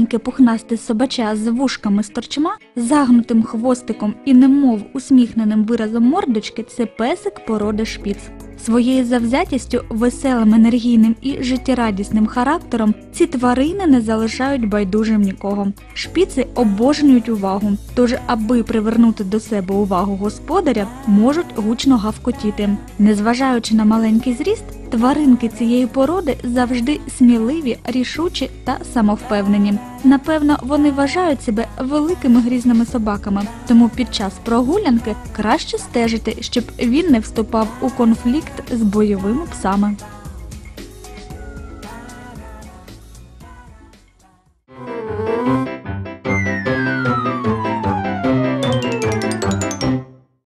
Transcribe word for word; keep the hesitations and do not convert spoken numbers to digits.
Маленьке пухнасте собача з вушками з торчма, загнутим хвостиком і немов усміхненим виразом мордочки – це песик породи шпіц. Своєю завзятістю, веселим, енергійним і життєрадісним характером ці тварини не залишають байдужим нікого. Шпіци обожнюють увагу, тож аби привернути до себе увагу господаря, можуть гучно гавкотіти. Незважаючи на маленький зріст, тваринки цієї породи завжди сміливі, рішучі та самовпевнені. Напевно, вони вважають себе великими грізними собаками, тому під час прогулянки краще стежити, щоб він не вступав у конфлікт з бойовими псами.